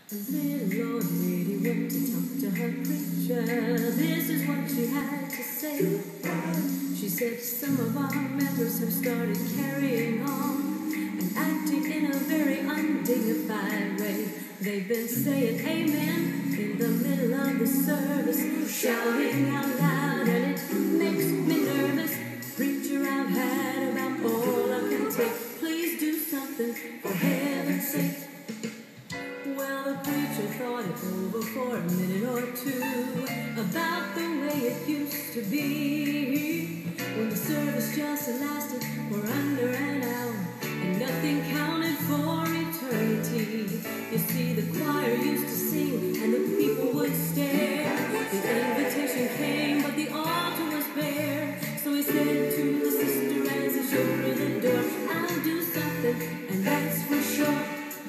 A little old lady went to talk to her preacher. This is what she had to say. She said some of our members have started carrying on and acting in a very undignified way. They've been saying amen in the middle of the service, shouting out loud, and it makes me nervous. Preacher, I've had about all I can take. Please do something for heaven's sake. Well, the preacher thought it over for a minute or two about the way it used to be, when the service just lasted for under an hour and nothing counted for eternity. You see, the choir used to sing and the people would stare. The invitation came, but the altar was bare. So he said to the sister as he showed her the door, I'll do something, and that's for sure.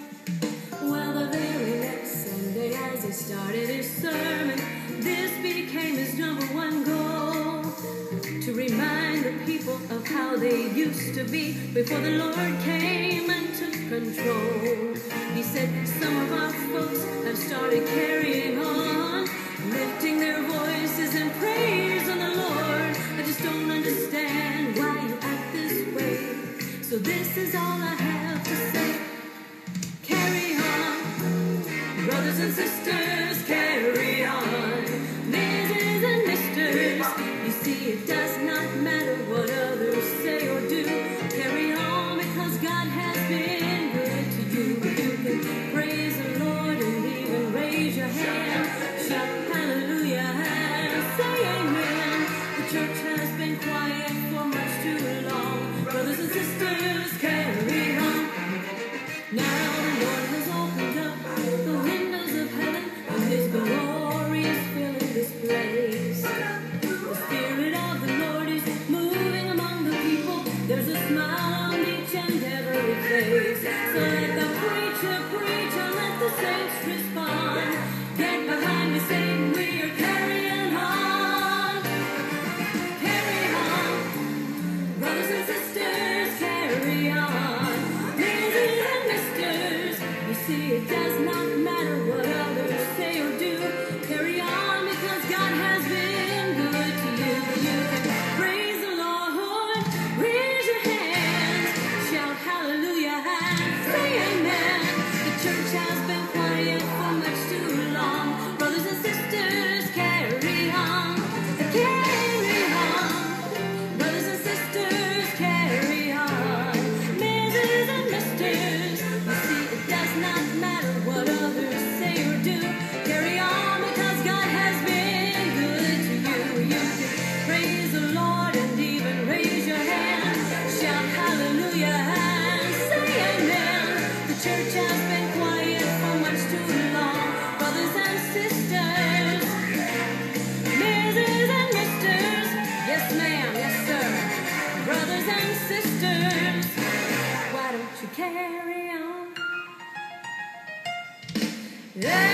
Well, the very next Sunday as he started his sermon, this became his number one goal, to remind the people of how they used to be before the Lord came and took control. He said some of our folks have started carrying on, lifting their voices in praise on the Lord. I just don't understand why you act this way, so this is all I have to say. Carry on, brothers and sisters, carry on, Mrs. and Misters. You see, it does not matter what others say or do. Carry on, because God has been good to you. You can praise the Lord and even raise your hand, shout hallelujah and say amen. The church has been quiet for much too long. Brothers and sisters, carry on. Now the Lord has opened up the windows of heaven, and His glory is filling this place. The Spirit of the Lord is moving among the people. There's a smile on each and every face. So let the preacher preach and let the saints respond. Get behind me, Satan, we are carrying on. Carry on, brothers and sisters, carry on. See, it does not matter what others say or do. Carry on, because God has been good to you. You can praise the Lord, raise your hands, shout hallelujah and say amen. The church has been quiet for much too long. Brothers and sisters, carry on. Carry on. Brothers and sisters, carry on. Mrs. and Misters, you see, it does not matter what others say or do. Carry on, because God has been good to you. You can praise the Lord and even raise your hand, shout hallelujah and say amen. The church has been quiet for much too long. Brothers and sisters, Mrs. and Misters, yes ma'am, yes sir. Brothers and sisters, why don't you carry on? Yeah.